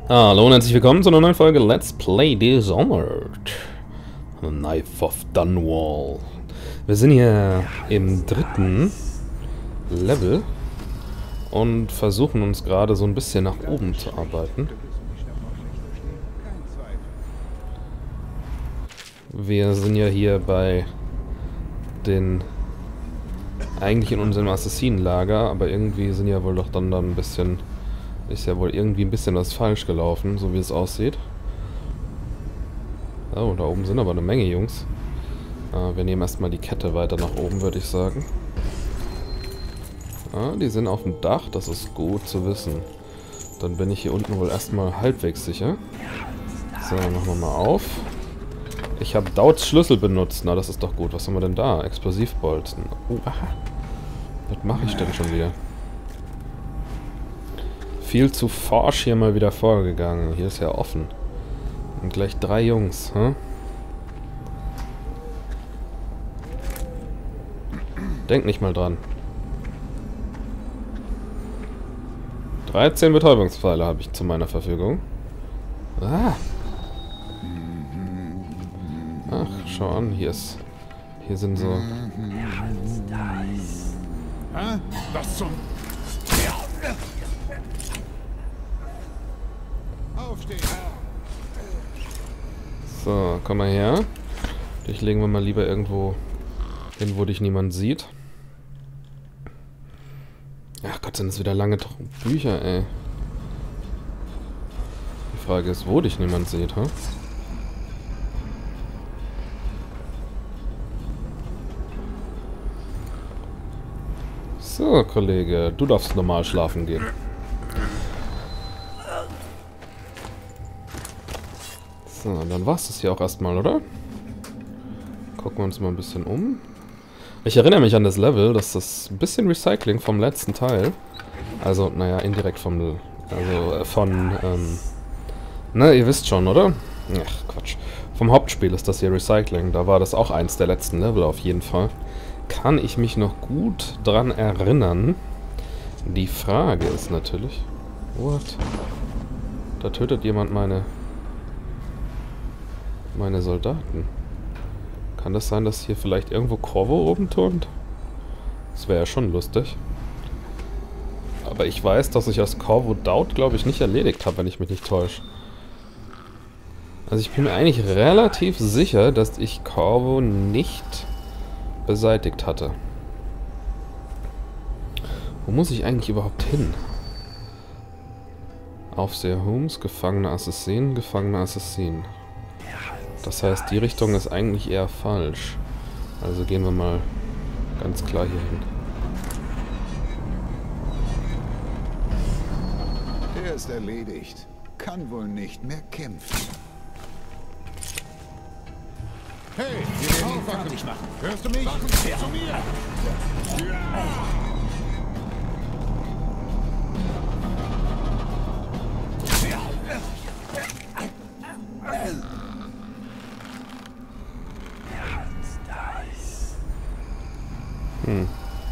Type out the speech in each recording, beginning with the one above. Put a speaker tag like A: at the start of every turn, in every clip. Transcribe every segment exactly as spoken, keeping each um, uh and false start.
A: Hallo und herzlich willkommen zu einer neuen Folge Let's Play Dishonored. The Knife of Dunwall. Wir sind hier im dritten Level und versuchen uns gerade so ein bisschen nach oben zu arbeiten. Wir sind ja hier bei den... eigentlich in unserem Assassinenlager, aber irgendwie sind ja wohl doch dann, dann ein bisschen... ist ja wohl irgendwie ein bisschen was falsch gelaufen, so wie es aussieht. Oh, da oben sind aber eine Menge Jungs. Äh, wir nehmen erstmal die Kette weiter nach oben, würde ich sagen. Ah, die sind auf dem Dach, das ist gut zu wissen. Dann bin ich hier unten wohl erstmal halbwegs sicher. So, machen wir mal auf. Ich habe Dauts Schlüssel benutzt. Na, das ist doch gut. Was haben wir denn da? Explosivbolzen. Oh, aha. Was mache ich denn schon wieder? Viel zu forsch hier mal wieder vorgegangen. Hier ist ja offen. Und gleich drei Jungs, hä? Denk nicht mal dran. dreizehn Betäubungspfeile habe ich zu meiner Verfügung. Ah. Ach, schau an, hier ist... Hier sind so...
B: Hä? Was zum... Aufstehen!
A: So, komm mal her. Dich legen wir mal lieber irgendwo hin, wo dich niemand sieht. Ach Gott, sind das wieder lange Bücher, ey. Die Frage ist, wo dich niemand sieht, hä? So, Kollege, du darfst normal schlafen gehen. So, dann war's das hier auch erstmal, oder? Gucken wir uns mal ein bisschen um. Ich erinnere mich an das Level, dass das ein bisschen Recycling vom letzten Teil. Also, naja, indirekt vom... Also, äh, von, ähm... Na, ihr wisst schon, oder? Ach, Quatsch. Vom Hauptspiel ist das hier Recycling. Da war das auch eins der letzten Level auf jeden Fall. Kann ich mich noch gut dran erinnern? Die Frage ist natürlich... What? Da tötet jemand meine... meine Soldaten. Kann das sein, dass hier vielleicht irgendwo Corvo oben turnt? Das wäre ja schon lustig. Aber ich weiß, dass ich das Corvo Daut, glaube ich, nicht erledigt habe, wenn ich mich nicht täusche. Also ich bin mir eigentlich relativ sicher, dass ich Corvo nicht beseitigt hatte. Wo muss ich eigentlich überhaupt hin? Aufseher Holmes, gefangener Assassin, gefangener Assassin. Das heißt, die Richtung ist eigentlich eher falsch. Also gehen wir mal ganz klar hier hin.
B: Der ist erledigt. Kann wohl nicht mehr kämpfen. Hey, wir werden ihn fertig machen. Hörst du mich? Zu mir! Ja.
A: Hm.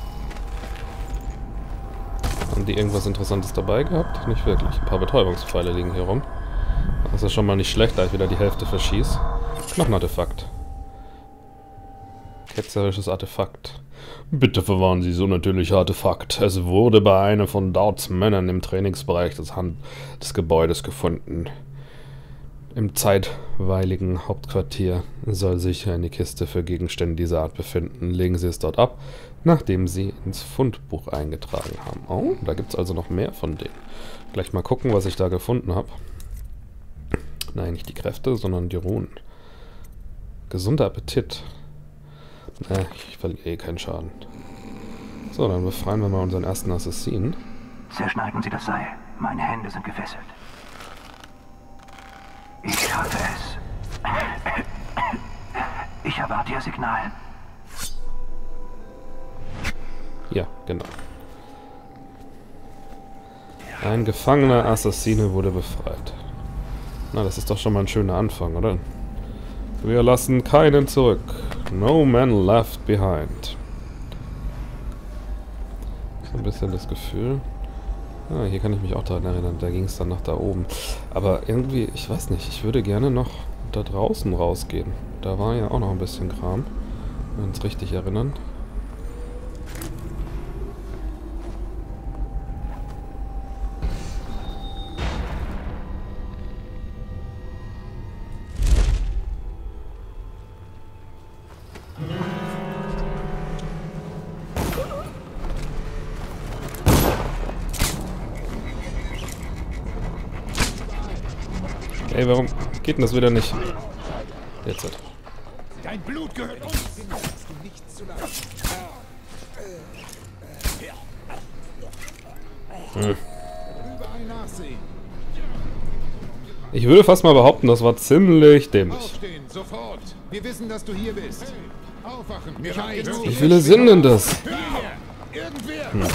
A: Haben die irgendwas Interessantes dabei gehabt? Nicht wirklich. Ein paar Betäubungspfeile liegen hier rum. Das ist schon mal nicht schlecht, da ich wieder die Hälfte verschieße. Noch ein Artefakt. Ketzerisches Artefakt. Bitte verwahren Sie so natürliche Artefakt. Es wurde bei einem von Dauts Männern im Trainingsbereich des, Hand des Gebäudes gefunden. Im zeitweiligen Hauptquartier soll sich eine Kiste für Gegenstände dieser Art befinden. Legen Sie es dort ab, nachdem Sie ins Fundbuch eingetragen haben. Oh, da gibt es also noch mehr von denen. Gleich mal gucken, was ich da gefunden habe. Nein, nicht die Kräfte, sondern die Runen. Gesunder Appetit. Äh, ich verliere eh keinen Schaden. So, dann befreien wir mal unseren ersten Assassinen.
C: Zerschneiden Sie das Seil. Meine Hände sind gefesselt. Ich schaffe es. Ich erwarte Ihr Signal.
A: Ja, genau. Ein gefangener Assassine wurde befreit. Na, das ist doch schon mal ein schöner Anfang, oder? Wir lassen keinen zurück. No man left behind. So ein bisschen das Gefühl. Ah, hier kann ich mich auch daran erinnern. Da ging es dann nach da oben. Aber irgendwie, ich weiß nicht, ich würde gerne noch da draußen rausgehen. Da war ja auch noch ein bisschen Kram. Wenn wir uns richtig erinnern. Ey, warum geht denn das wieder nicht? Jetzt halt.
B: Dein Blut gehört uns.
A: Hm.
B: Überall nachsehen.
A: Ich würde fast mal behaupten, das war ziemlich dämlich.
B: Aufstehen, sofort. Wir wissen, dass du hier bist. Aufwachen. Wir haben genug.
A: Wie viele sind denn das?
B: Irgendwer.
A: Hm.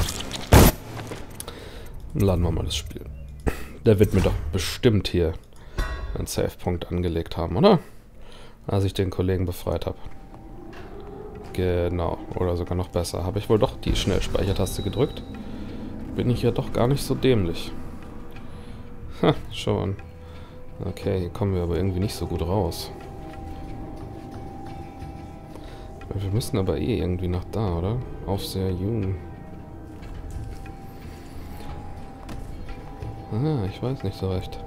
A: Laden wir mal das Spiel. Der wird mir doch bestimmt hier einen Save-Punkt angelegt haben, oder? Als ich den Kollegen befreit habe. Genau. Oder sogar noch besser. Habe ich wohl doch die Schnellspeichertaste gedrückt? Bin ich ja doch gar nicht so dämlich. Ha, schon. Okay, hier kommen wir aber irgendwie nicht so gut raus. Wir müssen aber eh irgendwie nach da, oder? Aufseher Jung. Ah, ich weiß nicht so recht.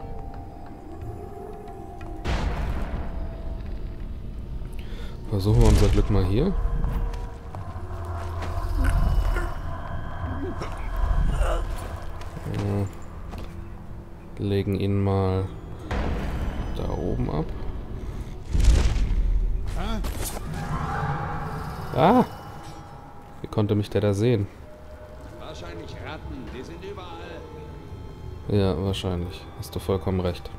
A: Versuchen wir unser Glück mal hier. Ja. Legen ihn mal da oben ab. Ah! Wie konnte mich der da sehen?
D: Wahrscheinlich Ratten, die sind überall.
A: Ja, wahrscheinlich. Hast du vollkommen recht.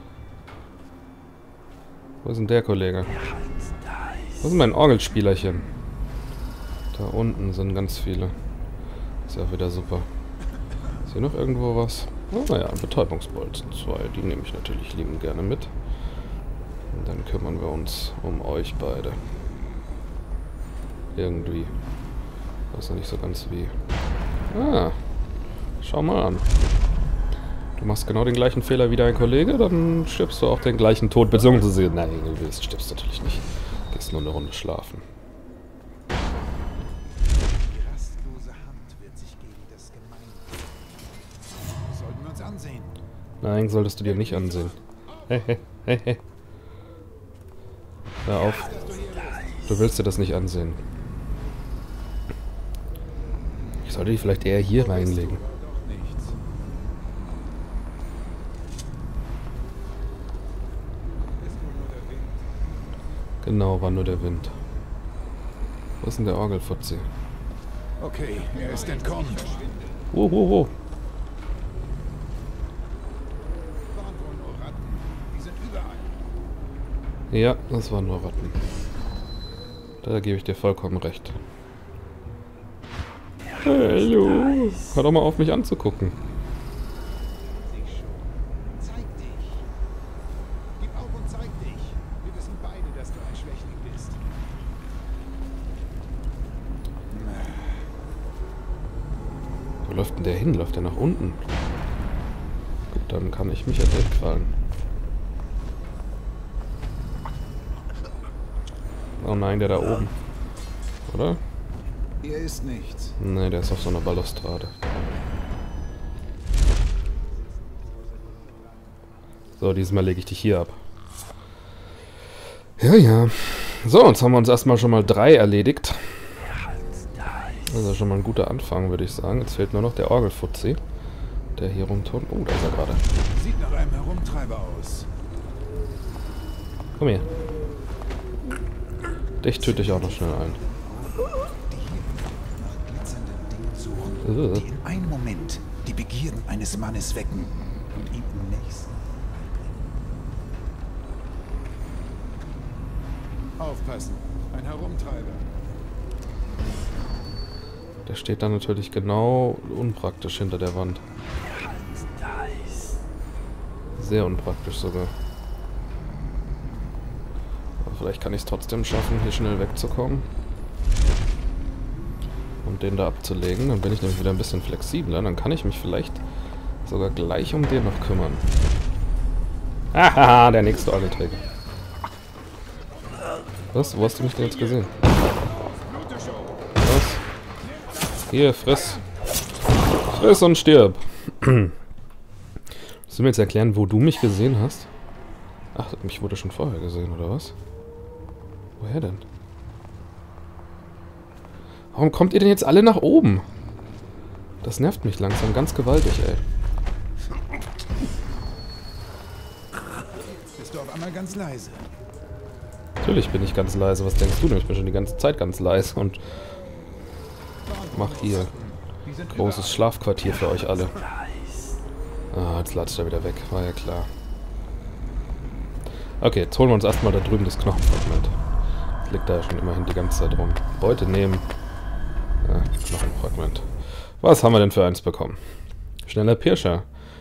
A: Wo ist denn der Kollege? Wo ist mein Orgelspielerchen? Da unten sind ganz viele. Ist ja wieder super. Ist hier noch irgendwo was? Oh, naja, Betäubungsbolzen. Zwei. Die nehme ich natürlich liebend gerne mit. Und dann kümmern wir uns um euch beide. Irgendwie. Weiß noch nicht so ganz wie. Ah. Schau mal an. Du machst genau den gleichen Fehler wie dein Kollege, dann stirbst du auch den gleichen Tod. Beziehungsweise, nein, du willst, stirbst natürlich nicht. Gehst nur eine Runde schlafen.
B: Die rastlose Hand wird sich gegen das Gemeine. Sollten wir uns ansehen.
A: Nein, solltest du dir nicht ansehen. Hey, hey, hey, hey. Hör auf. Du willst dir das nicht ansehen. Ich sollte die vielleicht eher hier reinlegen.
B: Doch nichts. Ist wohl nur der Wind.
A: Genau, war nur der Wind. Wo ist denn der Orgelfutzi?
B: Okay, er ist entkommen.
A: Wo, wo, wo?
B: Waren wohl nur Ratten. Die sind überall.
A: Ja, das waren nur Ratten. Da gebe ich dir vollkommen recht. Hallo. Hör doch mal auf, mich anzugucken.
B: Sich schon. Zeig dich. Gib auf und zeig dich. Wir wissen beide, dass du ein Schwächling bist.
A: Wo läuft denn der hin? Läuft der nach unten? Gut, dann kann ich mich ja wegfallen. Oh nein, der da oben. Oder?
B: Hier ist nichts.
A: Ne, der ist auf so einer Balustrade. So, diesmal lege ich dich hier ab. Ja, ja. So, jetzt haben wir uns erstmal schon mal drei erledigt. Das ist schon mal ein guter Anfang, würde ich sagen. Jetzt fehlt nur noch der Orgelfutzi, der hier rumturnt. Oh, da ist er gerade.
B: Sieht nach einem Herumtreiber aus.
A: Komm her. Dich töte ich auch noch schnell ein.
B: Die hier nach glitzernden Dingen suchen,
A: Äh.
B: die in einem Moment die Begierden eines Mannes wecken und ihm im nächsten. Aufpassen, ein Herumtreiber.
A: Der steht dann natürlich genau unpraktisch hinter der Wand. Sehr unpraktisch sogar. Aber vielleicht kann ich es trotzdem schaffen, hier schnell wegzukommen. Und und den da abzulegen. Dann bin ich nämlich wieder ein bisschen flexibler. Dann kann ich mich vielleicht sogar gleich um den noch kümmern. Haha, der nächste Orgelträger. Was? Wo hast du mich denn jetzt gesehen? Was? Hier, friss. Friss und stirb. Willst du mir jetzt erklären, wo du mich gesehen hast? Ach, mich wurde schon vorher gesehen, oder was? Woher denn? Warum kommt ihr denn jetzt alle nach oben? Das nervt mich langsam ganz gewaltig, ey.
B: Bist du auf einmal ganz leise?
A: Natürlich bin ich ganz leise. Was denkst du denn? Ich bin schon die ganze Zeit ganz leise und mach hier großes Schlafquartier für euch alle. Ah, jetzt latscht er wieder weg. War ja klar. Okay, jetzt holen wir uns erstmal da drüben das Knochenfragment. Das liegt da ja schon immerhin die ganze Zeit rum. Beute nehmen. Ja, Knochenfragment. Was haben wir denn für eins bekommen? Schneller Pirscher.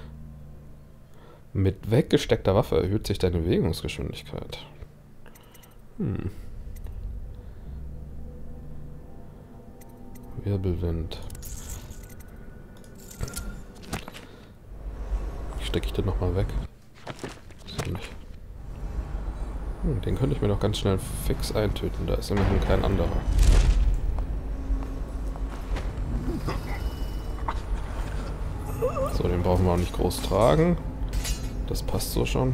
A: Mit weggesteckter Waffe erhöht sich deine Bewegungsgeschwindigkeit. Hm. Wirbelwind. Stecke ich den nochmal weg? So nicht. Hm, den könnte ich mir noch ganz schnell fix eintöten. Da ist immerhin kein anderer. So, den brauchen wir auch nicht groß tragen. Das passt so schon.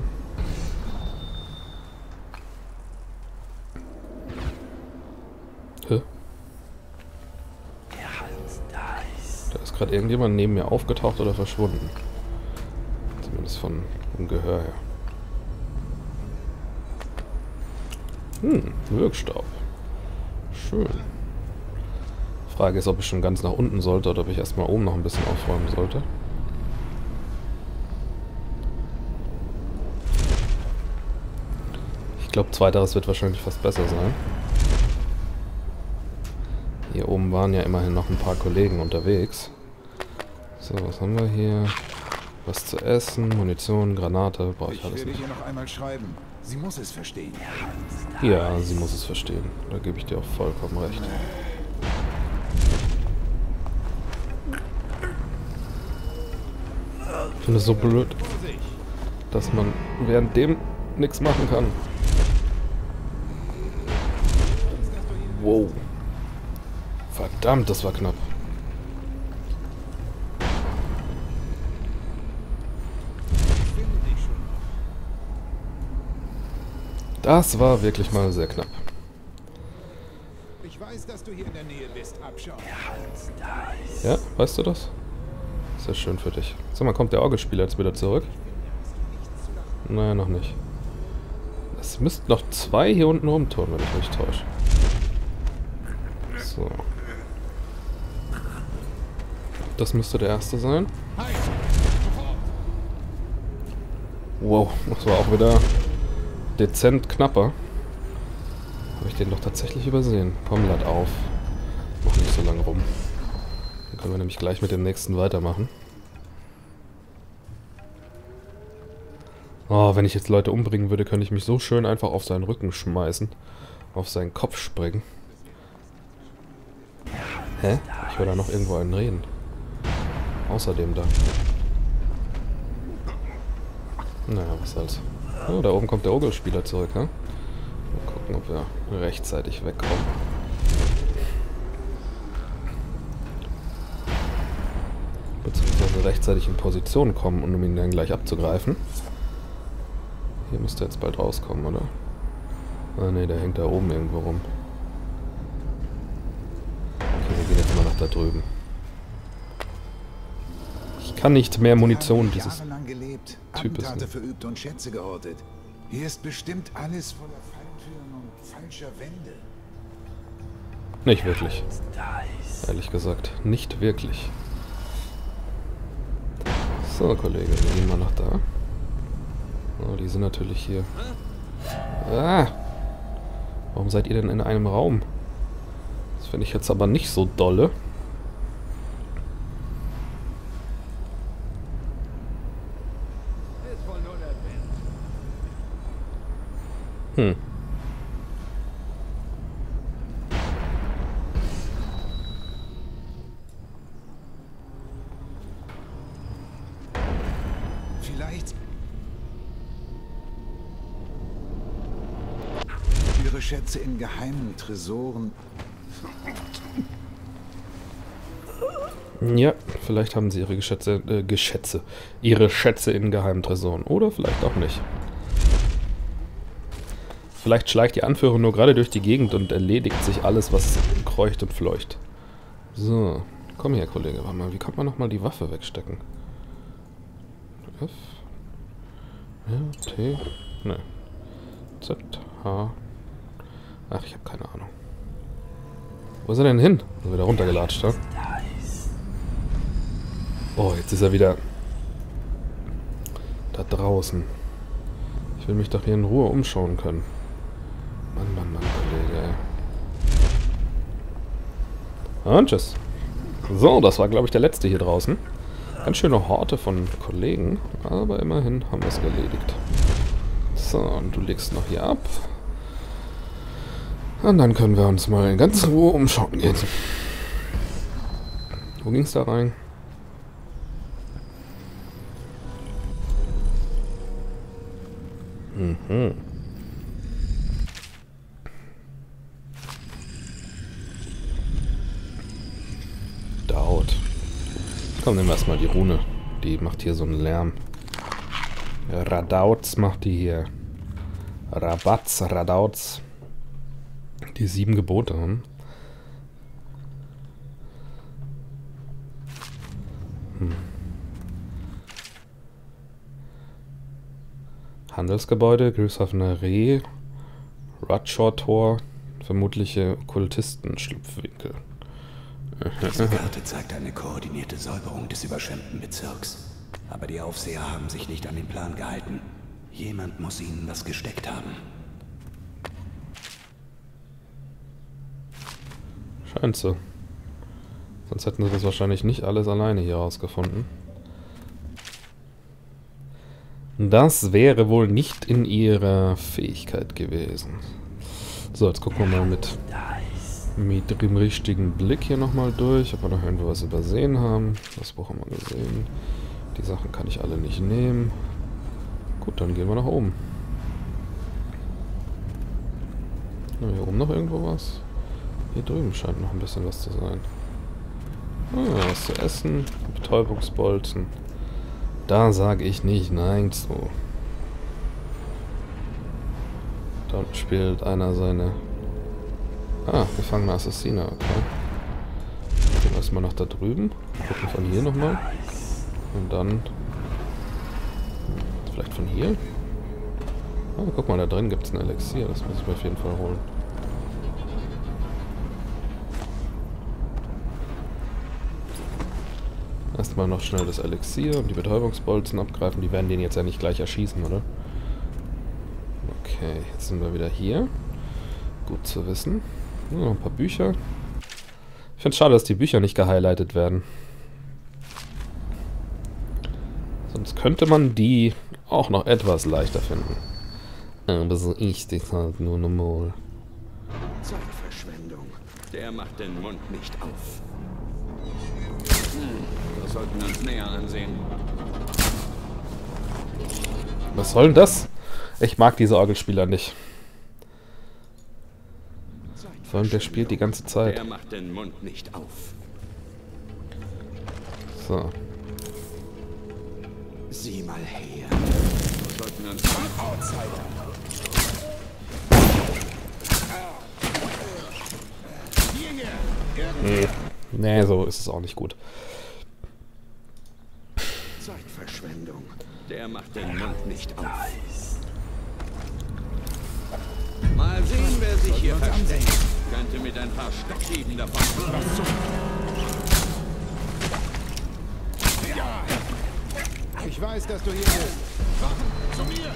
A: Hä? Da ist gerade irgendjemand neben mir aufgetaucht oder verschwunden. Zumindest von dem Gehör her. Hm, Wirkstaub. Schön. Frage ist, ob ich schon ganz nach unten sollte oder ob ich erstmal oben noch ein bisschen aufräumen sollte. Ich glaube, zweiteres wird wahrscheinlich fast besser sein. Hier oben waren ja immerhin noch ein paar Kollegen unterwegs. So, was haben wir hier? Was zu essen, Munition, Granate, brauche ich
B: Ich
A: alles
B: werde
A: nicht.
B: hier noch einmal schreiben. Sie muss es verstehen.
A: Ja, sie muss es verstehen. Da gebe ich dir auch vollkommen recht. Ich finde es so blöd, dass man während dem nichts machen kann. Wow. Verdammt, das war knapp. Das war wirklich mal sehr knapp.
B: Ich weiß, dass du hier in der Nähe bist. Abschau.
A: Ja, weißt du das? Sehr schön für dich. Sag mal, kommt der Orgelspieler jetzt wieder zurück? Naja, noch nicht. Es müssten noch zwei hier unten rumtun, wenn ich mich täusche. So. Das müsste der erste sein. Wow, das war auch wieder dezent knapper. Habe ich den doch tatsächlich übersehen. Komm, lad auf. Mach nicht so lange rum. Dann können wir nämlich gleich mit dem nächsten weitermachen. Oh, wenn ich jetzt Leute umbringen würde, könnte ich mich so schön einfach auf seinen Rücken schmeißen. Auf seinen Kopf springen. Hä? Ich höre da noch irgendwo einen reden. Außerdem da. Naja, was soll's. Oh, da oben kommt der Orgelspieler zurück, ne? Mal gucken, ob wir rechtzeitig wegkommen. Beziehungsweise rechtzeitig in Position kommen, um ihn dann gleich abzugreifen. Hier müsste er jetzt bald rauskommen, oder? Ah ne, der hängt da oben irgendwo rum. Okay, wir gehen jetzt mal nach da drüben. Ich kann nicht mehr Munition dieses
B: jahrelang gelebt,
A: Types
B: Attentate
A: nehmen.
B: verübt und Schätze gehortet. Hier ist bestimmt alles voller Falltüren und falscher Wände.
A: Nicht wirklich. Ehrlich gesagt, nicht wirklich. So, Kollege, wir gehen mal nach da. Oh, die sind natürlich hier. Ah! Warum seid ihr denn in einem Raum? Das finde ich jetzt aber nicht so dolle. Hm.
B: Vielleicht... Ihre Schätze in geheimen Tresoren...
A: Ja, vielleicht haben sie ihre Geschätze, äh, Geschätze, ihre Schätze in geheimen Tresoren. Oder vielleicht auch nicht. Vielleicht schleicht die Anführer nur gerade durch die Gegend und erledigt sich alles, was kreucht und fleucht. So, komm her, Kollege. Warte mal, wie kann man nochmal die Waffe wegstecken? F. Ja, T. Ne. Z. H. Ach, ich habe keine Ahnung. Wo ist er denn hin? Ist er wieder runtergelatscht, ja? Oh, jetzt ist er wieder da draußen. Ich will mich doch hier in Ruhe umschauen können. Mann, Mann, Mann, Kollege, ey. Und tschüss. So, das war, glaube ich, der letzte hier draußen. Ganz schöne Horte von Kollegen, aber immerhin haben wir es erledigt. So, und du legst noch hier ab. Und dann können wir uns mal in ganz Ruhe umschauen gehen. Wo ging es da rein? Mhm. Dauert. Komm, nehmen wir erstmal die Rune. Die macht hier so einen Lärm. Radauz macht die hier. Rabatz, Radauz. Die sieben Gebote. Hm? Hm. Handelsgebäude, Grüßhafener Reh, Rutshaw-Tor, vermutliche Kultisten-Schlupfwinkel.
E: Diese Karte zeigt eine koordinierte Säuberung des überschwemmten Bezirks. Aber die Aufseher haben sich nicht an den Plan gehalten. Jemand muss ihnen was gesteckt haben.
A: Scheint so. Sonst hätten sie das wahrscheinlich nicht alles alleine hier rausgefunden. Das wäre wohl nicht in ihrer Fähigkeit gewesen. So, jetzt gucken wir mal mit, mit dem richtigen Blick hier nochmal durch, ob wir noch irgendwo was übersehen haben. Das Buch haben wir gesehen. Die Sachen kann ich alle nicht nehmen. Gut, dann gehen wir nach oben. Ja, hier oben noch irgendwo was? Hier drüben scheint noch ein bisschen was zu sein. Ah, was zu essen. Betäubungsbolzen. Da sage ich nicht nein zu. Da unten spielt einer seine... Ah, gefangener Assassiner, okay. Gehen wir erstmal nach da drüben. Gucken von hier nochmal. Und dann... Vielleicht von hier? Ah, guck mal, da drin gibt es ein Elixier. Das muss ich mir auf jeden Fall holen. Erstmal noch schnell das Elixier und die Betäubungsbolzen abgreifen. Die werden den jetzt ja nicht gleich erschießen, oder? Okay, jetzt sind wir wieder hier. Gut zu wissen. Nur noch ein paar Bücher. Ich finde es schade, dass die Bücher nicht gehighlightet werden. Sonst könnte man die auch noch etwas leichter finden. Aber so ist das halt nur normal.
D: Zeitverschwendung. Der macht den Mund nicht auf. Hm, wir sollten uns näher ansehen.
A: Was soll denn das? Ich mag diese Orgelspieler nicht. Vor allem der spielt die ganze Zeit.
D: Der macht den Mund nicht auf.
A: So.
E: Sieh mal her.
D: Wir sollten uns...
A: Nee. Nee, so ist es auch nicht gut.
D: Zeitverschwendung. Der macht den Mund nicht auf. Mal sehen, wer sich hier versteckt. Könnte mit ein paar Stockhieben davon.
B: Ich weiß, dass du hier bist. Wachen, zu mir!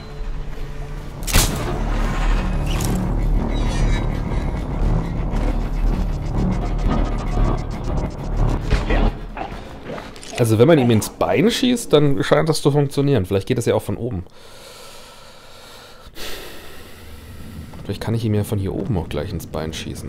A: Also wenn man ihm ins Bein schießt, dann scheint das zu funktionieren. Vielleicht geht das ja auch von oben. Vielleicht kann ich ihm ja von hier oben auch gleich ins Bein schießen.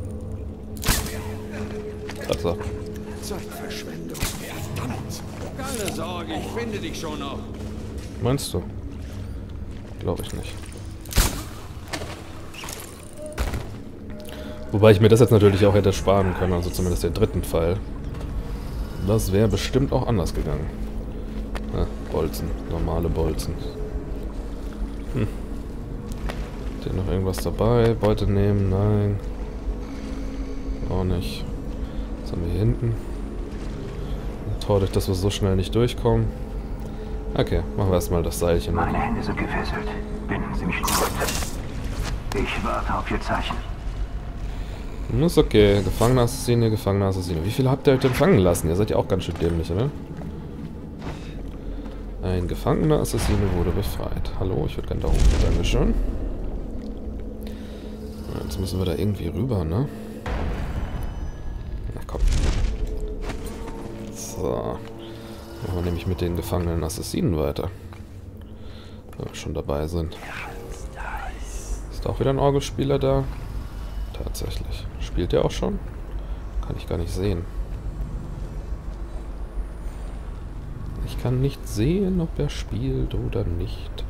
A: Also.
D: Zeitverschwendung. Verdammt. Keine Sorge, ich finde dich schon noch.
A: Meinst du? Glaube ich nicht. Wobei ich mir das jetzt natürlich auch hätte sparen können, also zumindest den dritten Fall. Das wäre bestimmt auch anders gegangen. Ah, Bolzen, normale Bolzen. Hm. Ist hier noch irgendwas dabei? Beute nehmen? Nein. Auch nicht. Was haben wir hier hinten? Traurig, dass wir so schnell nicht durchkommen. Okay, machen wir erstmal das Seilchen.
C: Meine Hände sind gefesselt. Binden Sie mich kurz. Ich warte auf Ihr Zeichen.
A: Ist okay. Gefangener Assassine, Gefangener Assassine. Wie viele habt ihr euch denn fangen lassen? Ihr seid ja auch ganz schön dämlich, oder? Ein gefangener Assassine wurde befreit. Hallo, ich würde gerne da hoch. Dankeschön. Jetzt müssen wir da irgendwie rüber, ne? Na komm. So. Machen wir nämlich mit den gefangenen Assassinen weiter. Wenn wir schon dabei sind. Ist auch wieder ein Orgelspieler da? Tatsächlich. Spielt der auch schon? Kann ich gar nicht sehen. Ich kann nicht sehen, ob er spielt oder nicht.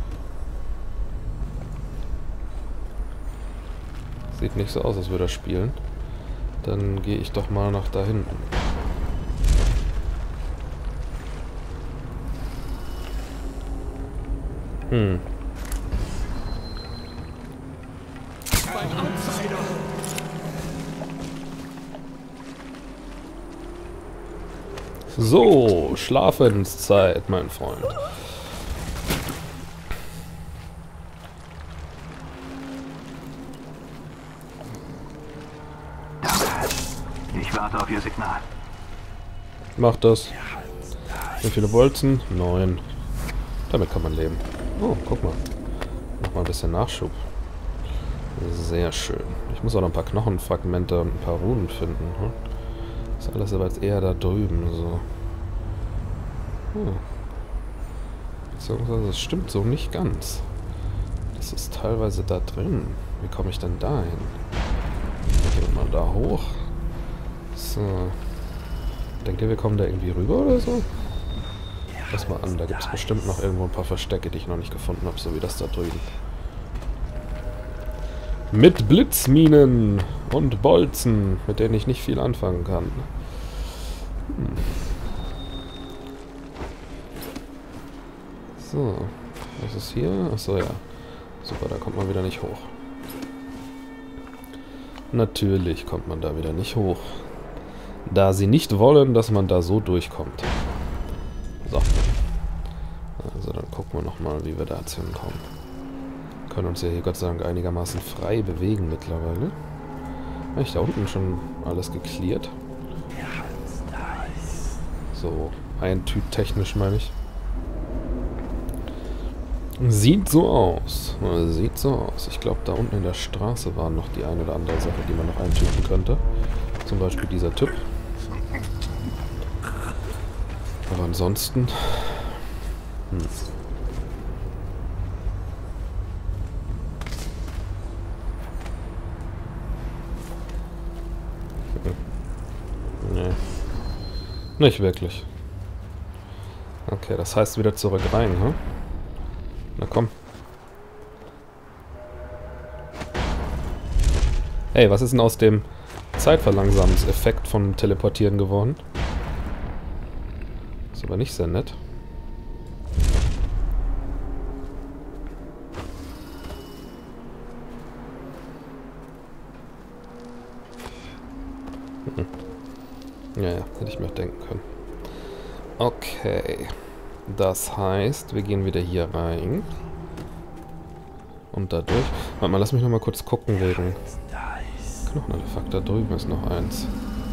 A: Sieht nicht so aus, als würde er spielen. Dann gehe ich doch mal nach da hinten. Hm. So, Schlafenszeit, mein Freund.
C: Ich warte auf Ihr Signal.
A: Macht das. Wie viele Bolzen? Neun. Damit kann man leben. Oh, guck mal. Noch mal ein bisschen Nachschub. Sehr schön. Ich muss auch noch ein paar Knochenfragmente und ein paar Runen finden. Hm? Das ist alles aber jetzt eher da drüben. So. Hm. Beziehungsweise, das stimmt so nicht ganz. Das ist teilweise da drin. Wie komme ich denn da hin? Gehen wir mal da hoch. So. Denkt ihr, wir kommen da irgendwie rüber oder so? Lass mal an, da gibt es bestimmt noch irgendwo ein paar Verstecke, die ich noch nicht gefunden habe, so wie das da drüben. Mit Blitzminen und Bolzen, mit denen ich nicht viel anfangen kann. Hm. So, was ist hier? Achso, ja. Super, da kommt man wieder nicht hoch. Natürlich kommt man da wieder nicht hoch. Da sie nicht wollen, dass man da so durchkommt. So. Also dann gucken wir nochmal, wie wir da jetzt hinkommen. Können uns ja hier Gott sei Dank einigermaßen frei bewegen mittlerweile. Habe ich da unten schon alles geklärt? So, ein Typ technisch meine ich. Sieht so aus. Sieht so aus. Ich glaube, da unten in der Straße war noch die eine oder andere Sache, die man noch eintüten könnte. Zum Beispiel dieser Typ. Aber ansonsten... Hm. Nee. Nicht wirklich. Okay, das heißt wieder zurück rein, hm? Na komm. Hey, was ist denn aus dem Zeitverlangsamungseffekt von Teleportieren geworden? Ist aber nicht sehr nett. Hm. Ja, ja, hätte ich mir auch denken können. Okay. Das heißt, wir gehen wieder hier rein. Und dadurch... Warte mal, lass mich noch mal kurz gucken wegen... Knochenartefakt, da drüben ist noch eins.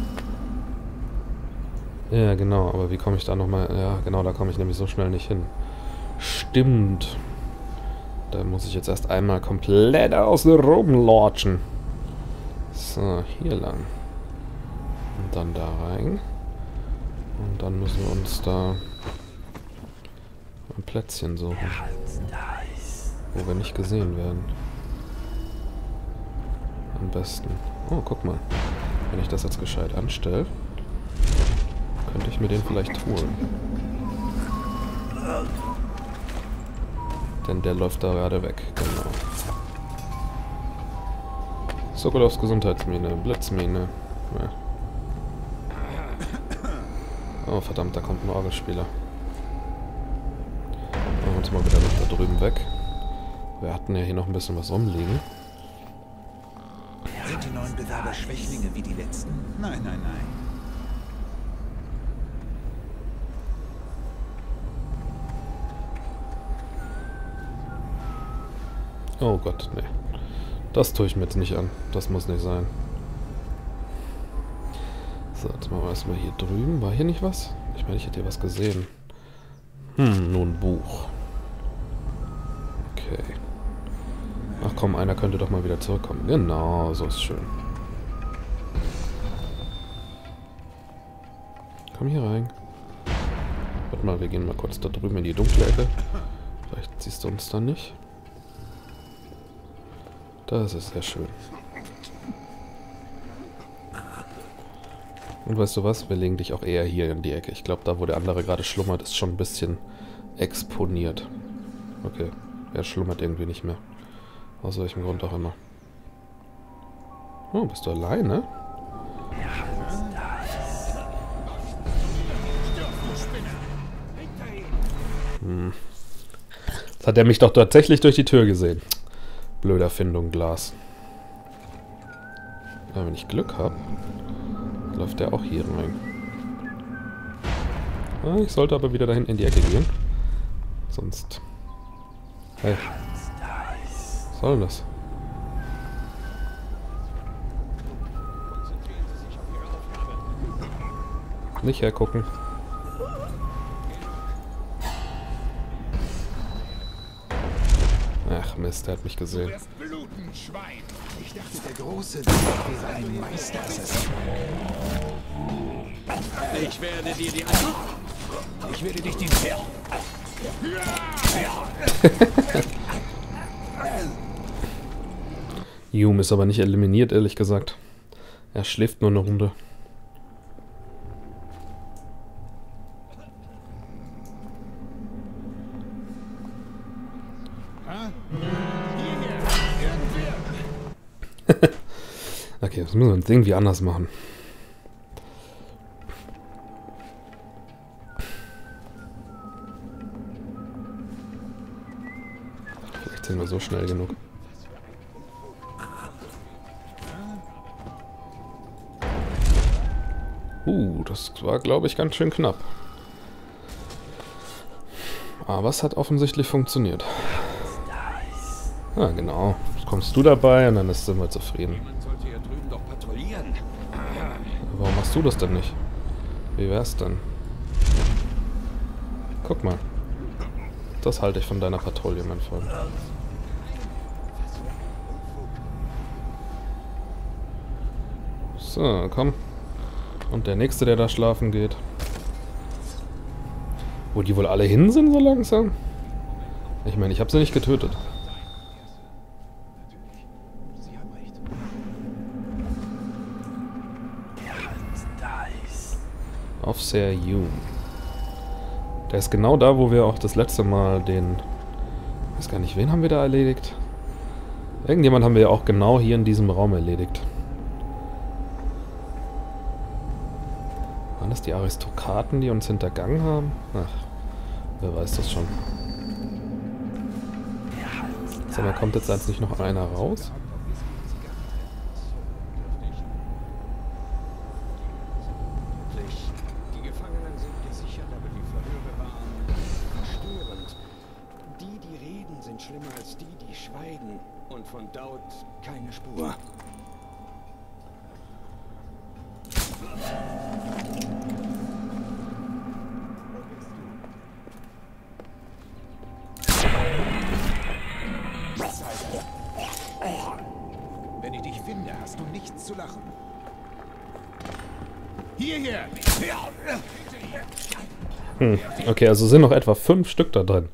A: Ja, genau, aber wie komme ich da nochmal... Ja, genau, da komme ich nämlich so schnell nicht hin. Stimmt. Da muss ich jetzt erst einmal komplett aus Rom lotschen. So, hier lang. Und dann da rein. Und dann müssen wir uns da ein Plätzchen suchen, wo wir nicht gesehen werden. Am besten. Oh, guck mal. Wenn ich das jetzt gescheit anstelle, könnte ich mir den vielleicht holen. Denn der läuft da gerade weg. Genau. Sokolovs Gesundheitsmine. Blitzmine. Ja. Oh verdammt, da kommt ein Orgelspieler. Machen wir uns mal wieder nach da drüben weg. Wir hatten ja hier noch ein bisschen was rumliegen.
B: Sind die neuen Bewerber Schwächlinge wie die letzten? Nein, nein, nein.
A: Oh Gott, nee. Das tue ich mir jetzt nicht an. Das muss nicht sein. So, jetzt machen wir erstmal hier drüben. War hier nicht was? Ich meine, ich hätte hier was gesehen. Hm, nur ein Buch. Okay. Ach komm, einer könnte doch mal wieder zurückkommen. Genau, so ist schön. Komm hier rein. Warte mal, wir gehen mal kurz da drüben in die dunkle Ecke. Vielleicht siehst du uns dann nicht. Das ist sehr schön. Und weißt du was? Wir legen dich auch eher hier in die Ecke. Ich glaube, da wo der andere gerade schlummert, ist schon ein bisschen exponiert. Okay, er schlummert irgendwie nicht mehr. Aus welchem Grund auch immer. Oh, bist du alleine? Hm. Jetzt hat er mich doch tatsächlich durch die Tür gesehen. Blöder Findung Glas. Ja, wenn ich Glück habe, läuft der auch hier rein. Ah, ich sollte aber wieder dahin in die Ecke gehen. Sonst... Hey. Was soll denn das? Nicht hergucken. Ach Mist, der hat mich gesehen.
B: Bluten, Schwein. Ich dachte, der große wäre ein Meisterassassin.
D: Ich werde dir die Ein...
B: Ich werde dich den Pferd.
A: Hume ist aber nicht eliminiert, ehrlich gesagt. Er schläft nur eine Runde. Okay, das müssen wir uns irgendwie anders machen. Vielleicht sind wir so schnell genug. Uh, das war, glaube ich, ganz schön knapp. Aber es hat offensichtlich funktioniert. Ah, genau. Jetzt kommst du dabei und dann sind wir zufrieden.
D: Man sollte hier drüben doch patrouillieren.
A: Warum machst du das denn nicht? Wie wär's denn? Guck mal. Das halte ich von deiner Patrouille, mein Freund. So, komm. Und der nächste, der da schlafen geht. Wo die wohl alle hin sind so langsam? Ich meine, ich habe sie nicht getötet. Aufseher Hume. Der ist genau da, wo wir auch das letzte Mal den... Ich weiß gar nicht, wen haben wir da erledigt? Irgendjemand haben wir ja auch genau hier in diesem Raum erledigt. Waren das die Aristokraten, die uns hintergangen haben? Ach, wer weiß das schon. Sag mal, kommt jetzt als nicht noch einer raus?
D: Die Gefangenen sind gesichert, aber die Verhöre waren verstörend. Die, die reden, sind schlimmer als die, die schweigen. Und von Daud keine Spur.
B: Wenn ich dich finde, hast du nichts zu lachen. Hierher!
A: Hm, okay, also sind noch etwa fünf Stück da drin.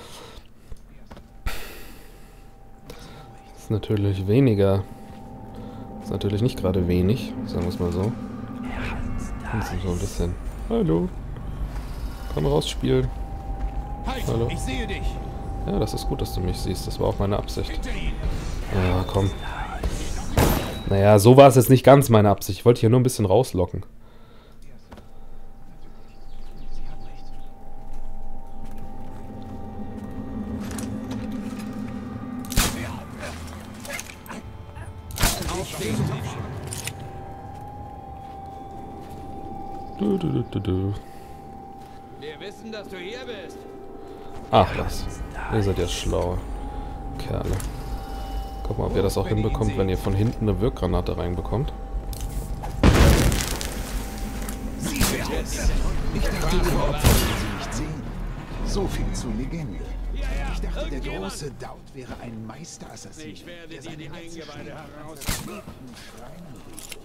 A: Das ist natürlich weniger. Das ist natürlich nicht gerade wenig, sagen wir es mal so. Das ist so ein bisschen. Hallo. Komm raus, spielen.
B: Halt,
A: Hallo?
B: ich sehe dich.
A: Ja, das ist gut, dass du mich siehst. Das war auch meine Absicht.
B: Hinter ihn.
A: Ja, komm. Naja, so war es jetzt nicht ganz meine Absicht. Ich wollte hier nur ein bisschen rauslocken. Du, du, du, du, du.
D: Wir wissen, dass du hier bist.
A: Ach was. Ihr seid ja schlaue Kerle. Guck mal, ob ihr das auch hinbekommt, wenn ihr von hinten eine Wirkgranate reinbekommt.
B: Ich dachte, ihre Opfer würden sie nicht sehen. So viel zu Legende. Ich dachte, der große Daud wäre ein Meisterassassin.
D: Ich werde
B: der
D: dir
B: seine
D: die
B: ganze
D: Eingeweide
B: Schläge an
D: heraus-
B: verfluchten Schreinen richtet.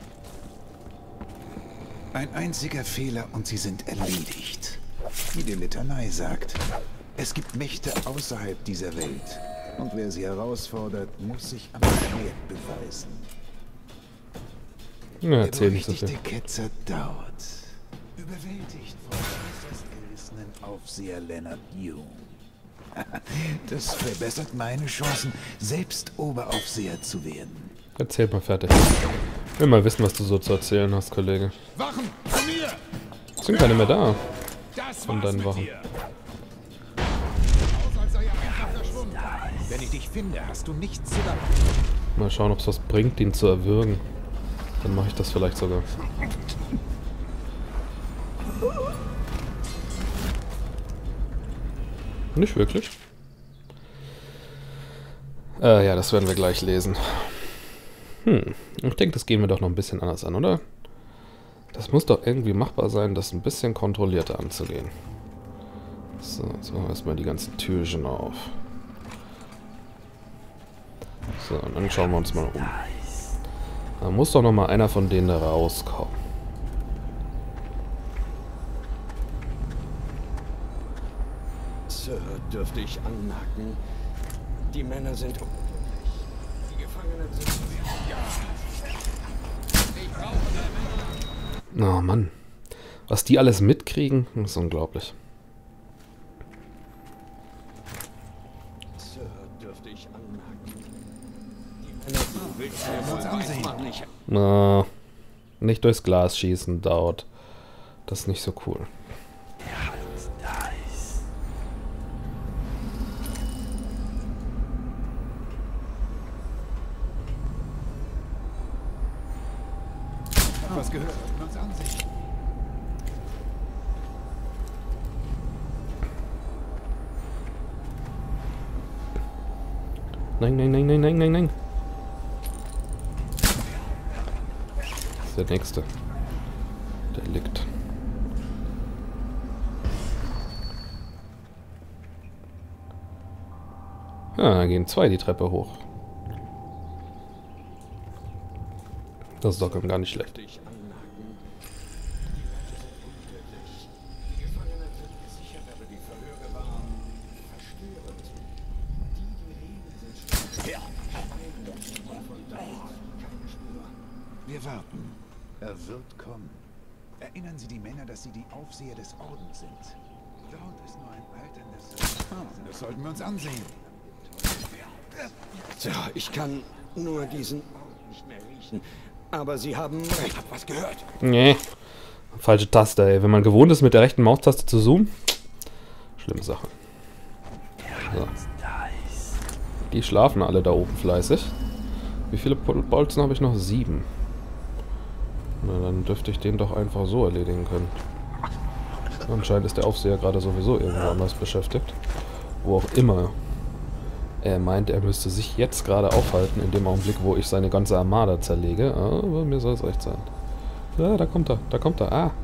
B: Ein einziger Fehler und sie sind erledigt. Wie die Litanei sagt, es gibt Mächte außerhalb dieser Welt. Und wer sie herausfordert, muss sich am Schwert beweisen.
A: Ja,
B: Der
A: erzähl nicht so
B: berüchtigte
A: viel.
B: Ketzer Daud, überwältigt vom äußerst gerissenen Aufseher Leonard Jung. Das verbessert meine Chancen, selbst Oberaufseher zu werden.
A: Erzähl mal fertig. Ich will mal wissen, was du so zu erzählen hast, Kollege.
B: Wachen, zu mir!
A: Es sind keine mehr da.
B: Das
A: Von
B: war's
A: deinen
B: mit
A: Wachen.
B: dir. Aus, als sei er einfach verschwunden. Wenn ich dich finde, hast du nichts zu danken.
A: Mal schauen, ob es was bringt, ihn zu erwürgen. Dann mache ich das vielleicht sogar. Nicht wirklich. Äh, ja, das werden wir gleich lesen. Hm, ich denke, das gehen wir doch noch ein bisschen anders an, oder? Das muss doch irgendwie machbar sein, das ein bisschen kontrollierter anzugehen. So, jetzt machen wir erstmal die ganzen Türchen auf. So, und dann schauen wir uns mal um. Da muss doch noch mal einer von denen da rauskommen.
D: Sir, dürfte ich anmerken, die Männer sind unglücklich. Die Gefangenen sind...
A: Oh Mann. Was die alles mitkriegen, ist unglaublich.
D: Sir, dürfte ich anmerken, die Männer... Du willst mir wohl weismachen, ich...
A: Na, nicht durchs Glas schießen, dauert. Das ist nicht so cool.
B: Hab was gehört. Sollten wir uns ansehen.
A: Nein, nein, nein, nein, nein, nein, nein. Das ist der nächste. Der liegt. Ah, da gehen zwei die Treppe hoch. Das ist doch gar nicht schlecht.
D: Dürfte ich anmerken, die Männer sind unglücklich. Die Gefangenen sind gesichert, aber die Verhöre waren verstörend. Die, die reden, sind schlimm. Ja. Und von da keine Spur.
B: Wir warten. Er wird kommen. Erinnern Sie die Männer, dass sie die Aufseher des Ordens sind. Daud ist nur ein alterndes... Ah, das sollten wir uns ansehen.
D: Tja, ich kann nur diesen Ort nicht mehr riechen. Aber Sie haben recht.
B: Ich hab was gehört.
A: Nee. Falsche Taste, ey. Wenn man gewohnt ist, mit der rechten Maustaste zu zoomen. Schlimme Sache. So. Die schlafen alle da oben fleißig. Wie viele Bolzen habe ich noch? Sieben. Na, dann dürfte ich den doch einfach so erledigen können. Anscheinend ist der Aufseher gerade sowieso irgendwo anders beschäftigt. Wo auch immer. Er meint, er müsste sich jetzt gerade aufhalten, in dem Augenblick, wo ich seine ganze Armada zerlege. Aber mir soll es recht sein. Ja, da kommt er, da kommt er. Ah!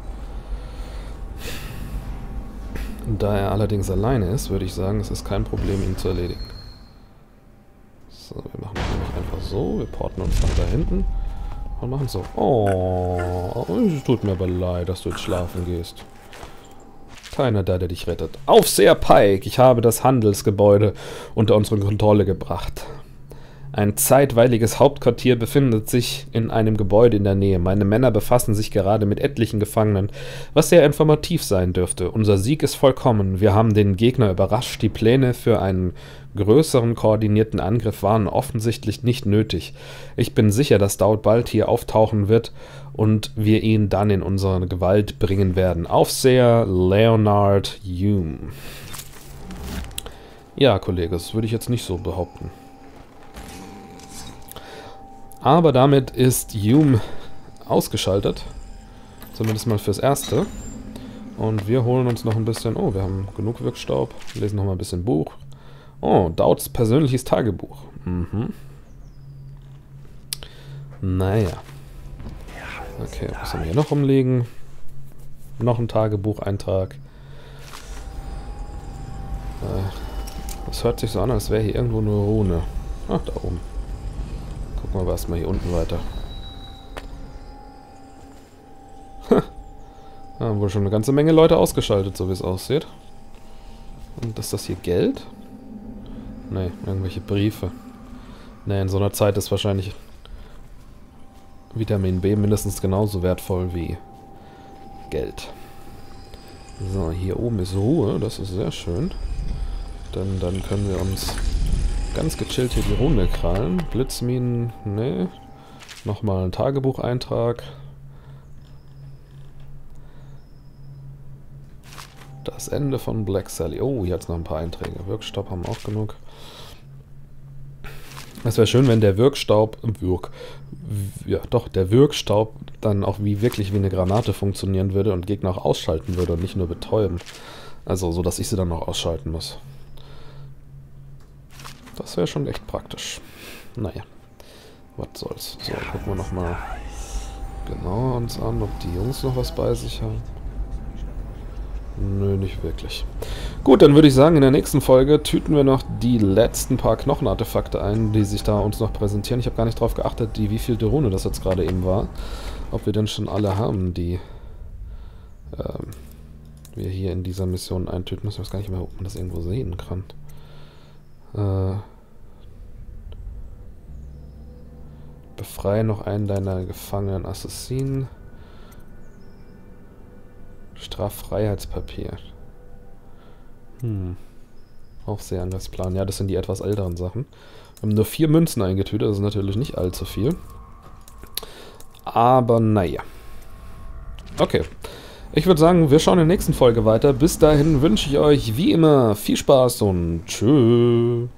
A: Da er allerdings alleine ist, würde ich sagen, es ist kein Problem, ihn zu erledigen. So, wir machen das nämlich einfach so. Wir porten uns nach da hinten. Und machen so. Oh, es tut mir aber leid, dass du jetzt schlafen gehst. Keiner da, der dich rettet. Aufseher Pike, ich habe das Handelsgebäude unter unsere Kontrolle gebracht. Ein zeitweiliges Hauptquartier befindet sich in einem Gebäude in der Nähe. Meine Männer befassen sich gerade mit etlichen Gefangenen, was sehr informativ sein dürfte. Unser Sieg ist vollkommen. Wir haben den Gegner überrascht. Die Pläne für einen größeren koordinierten Angriff waren offensichtlich nicht nötig. Ich bin sicher, dass Daud bald hier auftauchen wird und wir ihn dann in unsere Gewalt bringen werden. Aufseher Leonard Hume. Ja, Kollege, das würde ich jetzt nicht so behaupten. Aber damit ist Hume ausgeschaltet. Zumindest mal fürs Erste. Und wir holen uns noch ein bisschen... Oh, wir haben genug Wirkstaub. Lesen noch mal ein bisschen Buch. Oh, Dauds persönliches Tagebuch. Mhm. Naja. Okay, was haben wir hier noch rumliegen? Noch ein Tagebucheintrag. Äh, das hört sich so an, als wäre hier irgendwo eine Rune. Ach, da oben. Gucken wir erstmal hier unten weiter. Ha. Da haben wohl schon eine ganze Menge Leute ausgeschaltet, so wie es aussieht. Und ist das hier Geld? Ne, irgendwelche Briefe. Ne, in so einer Zeit ist wahrscheinlich Vitamin B mindestens genauso wertvoll wie Geld. So, hier oben ist Ruhe, das ist sehr schön. Denn dann können wir uns ganz gechillt hier die Runde krallen. Blitzminen, ne. Nochmal ein Tagebucheintrag. Das Ende von Black Sally. Oh, hier hat es noch ein paar Einträge. Wirkstopp haben wir auch genug. Es wäre schön, wenn der Wirkstaub, Wirk, ja doch, der Wirkstaub dann auch wie wirklich wie eine Granate funktionieren würde und Gegner auch ausschalten würde und nicht nur betäuben. Also, so dass ich sie dann auch ausschalten muss. Das wäre schon echt praktisch. Naja, was soll's. So, gucken wir nochmal genau uns an, ob die Jungs noch was bei sich haben. Nö, nicht wirklich. Gut, dann würde ich sagen, in der nächsten Folge tüten wir noch die letzten paar Knochenartefakte ein, die sich da uns noch präsentieren. Ich habe gar nicht drauf geachtet, die, wie viel der Rune das jetzt gerade eben war. Ob wir denn schon alle haben, die ähm, wir hier in dieser Mission eintüten müssen. Ich weiß gar nicht mehr, ob man das irgendwo sehen kann. Äh, befreie noch einen deiner gefangenen Assassinen. Straffreiheitspapier. Hm. Auch sehr Angriffsplan. Ja, das sind die etwas älteren Sachen. Wir haben nur vier Münzen eingetütet, das ist natürlich nicht allzu viel. Aber naja. Okay. Ich würde sagen, wir schauen in der nächsten Folge weiter. Bis dahin wünsche ich euch wie immer viel Spaß und tschüss.